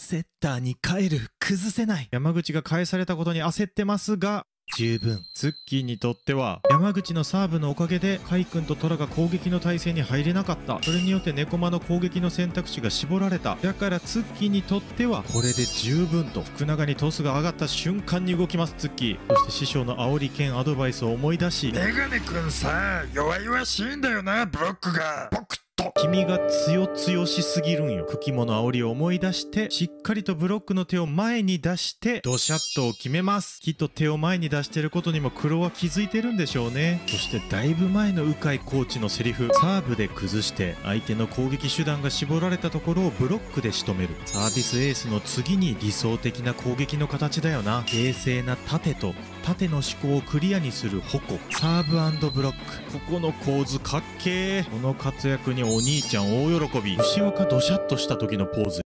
セッターに帰る。崩せない。山口が返されたことに焦ってますが、十分。ツッキーにとっては山口のサーブのおかげでカイ君とトラが攻撃の体勢に入れなかった。それによってネコマの攻撃の選択肢が絞られた。だからツッキーにとってはこれで十分と福永にトスが上がった瞬間に動きますツッキー。そして師匠の煽り兼アドバイスを思い出し、 メガネくんさ、弱々しいんだよな、ブロックが。ポクッと。 君が強しすぎるんよ。クキモの煽りを思い出してしっかりとブロックの手を前に出してドシャッとを決めます。きっと手を前に出してることにも黒は気づいてるんでしょうね。そしてだいぶ前の鵜飼コーチのセリフ、サーブで崩して相手の攻撃手段が絞られたところをブロックで仕留める。サービスエースの次に理想的な攻撃の形だよな。冷静な縦と縦の思考をクリアにする矛、サーブ&ブロック。ここの構図かっけー。この活躍にお兄ちゃん大喜び。牛若ドシャッとした時のポーズ。